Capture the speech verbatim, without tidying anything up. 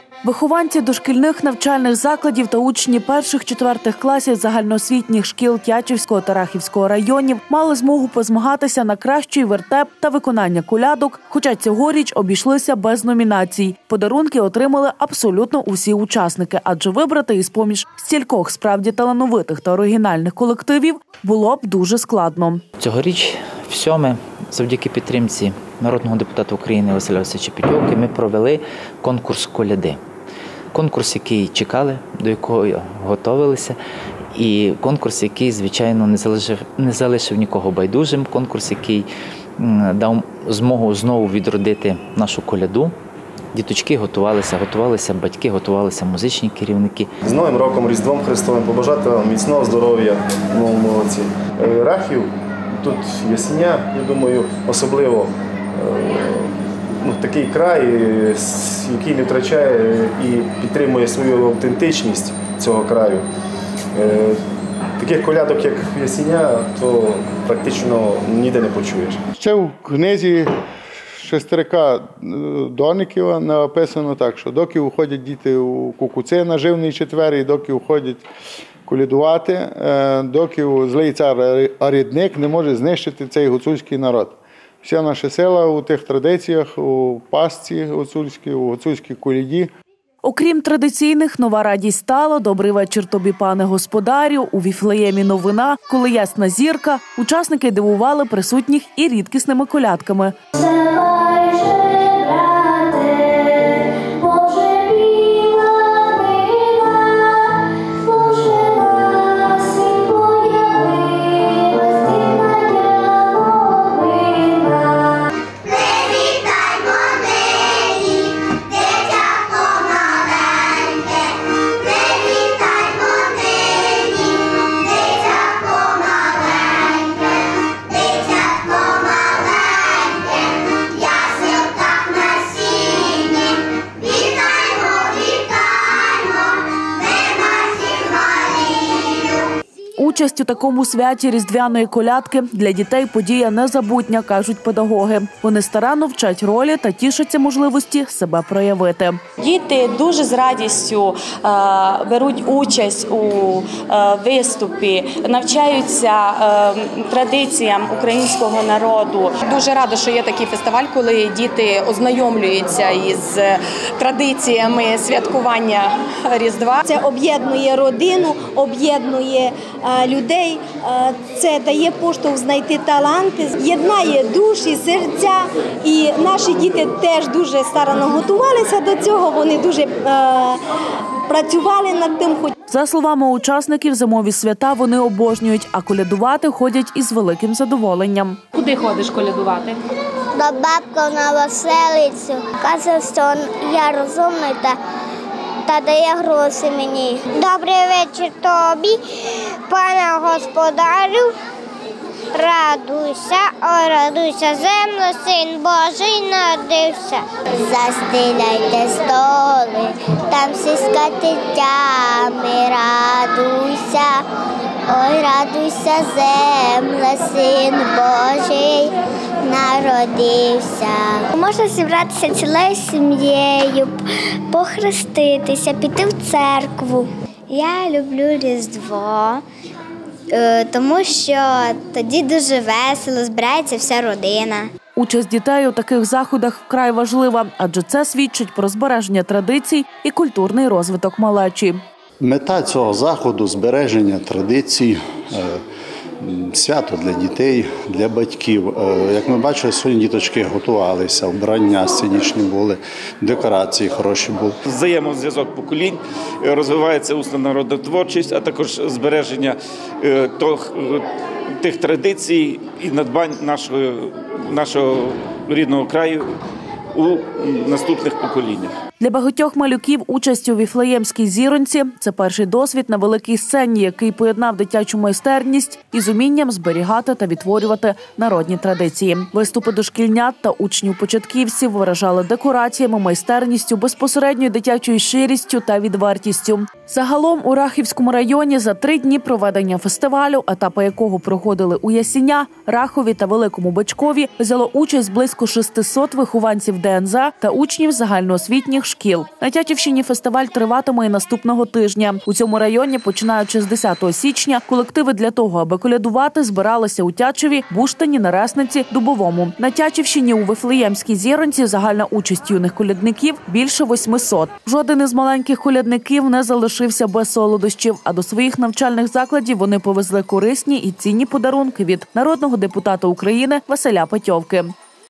Вихованці дошкільних навчальних закладів та учні перших-четвертих класів загальноосвітніх шкіл Тячівського та Рахівського районів мали змогу позмагатися на кращий вертеп та виконання колядок, хоча цьогоріч обійшлися без номінацій. Подарунки отримали абсолютно усі учасники, адже вибрати із-поміж стількох справді талановитих та оригінальних колективів було б дуже складно. Цьогоріч в сьоме, завдяки підтримці народного депутата України Василя Васильовича Петьовки, ми провели конкурс коляди. Конкурс, який чекали, до якого готувалися, і конкурс, який, звичайно, не залишив, не залишив нікого байдужим, конкурс, який дав змогу знову відродити нашу коляду. Діточки готувалися, готувалися батьки, готувалися музичні керівники. З Новим роком, Різдвом Христовим, побажати вам міцного здоров'я в новому році. Рахів, тут Ясеня, я думаю, особливо ну, такий край, який не втрачає і підтримує свою автентичність цього краю. Таких колядок, як Ясеня, то практично ніде не почуєш. Ще в книзі Шестерика Дониківа написано так, що доки виходять діти у кукуце на живний четвер, і доки виходять колядувати, доки злий цар Арідник не може знищити цей гуцульський народ. Вся наша сила у тих традиціях, у пасці гуцульській, у гуцульській коляді. Окрім традиційних, нова радість стала, добрий вечір тобі, пане господарю, у Віфлеємі новина, коли ясна зірка, учасники дивували присутніх і рідкісними колядками. Участь у такому святі різдвяної колядки для дітей подія незабутня, кажуть педагоги. Вони старанно вчать ролі та тішаться можливості себе проявити. Діти дуже з радістю е, беруть участь у е, виступі, навчаються е, традиціям українського народу. Дуже рада, що є такий фестиваль, коли діти ознайомлюються із традиціями святкування Різдва. Це об'єднує родину, об'єднує людей, це дає поштовх знайти таланти, єднає душі, серця. І наші діти теж дуже старанно готувалися до цього, вони дуже е, працювали над тим. За словами учасників, зимові свята вони обожнюють, а колядувати ходять із великим задоволенням. Куди ходиш колядувати? До бабки на Василицю. Каже, що я розумний та та дає гроші мені. Добрий вечір тобі, пане господарю. Радуйся, ой, радуйся, землю, син Божий народився. Застеляйте столи, там всі скатертями. Радуйся, ой, радуйся, земля, син Божий народився. Можна зібратися цілою сім'єю, похреститися, піти в церкву. Я люблю Різдво, тому що тоді дуже весело, збирається вся родина. Участь дітей у таких заходах вкрай важлива, адже це свідчить про збереження традицій і культурний розвиток малечі. Мета цього заходу – збереження традицій, свято для дітей, для батьків. Як ми бачили, сьогодні діточки готувалися, вбрання сценічні були, декорації хороші були. Взаємозв'язок поколінь, розвивається усна народна творчість, а також збереження тих традицій і надбань нашого, нашого рідного краю у наступних поколіннях. Для багатьох малюків участь у Віфлеємській зіронці – це перший досвід на великій сцені, який поєднав дитячу майстерність із умінням зберігати та відтворювати народні традиції. Виступи дошкільнят та учнів-початківців виражали декораціями, майстерністю, безпосередньою дитячою щирістю та відвертістю. Загалом у Рахівському районі за три дні проведення фестивалю, етапи якого проходили у Ясеня, Рахові та Великому Бичкові, взяло участь близько шестисот вихованців ДНЗ та учнів загальноосвітніх шкіл. На Тячівщині фестиваль триватиме і наступного тижня. У цьому районі, починаючи з десятого січня, колективи для того, аби колядувати, збиралися у Тячеві, Буштині, Нересниці, Дубовому. На Тячівщині у Вифлеємській Зіронці загальна участь юних колядників більше восьмисот. Жоден із маленьких колядників не залишився без солодощів, а до своїх навчальних закладів вони повезли корисні і цінні подарунки від народного депутата України Василя Петьовки.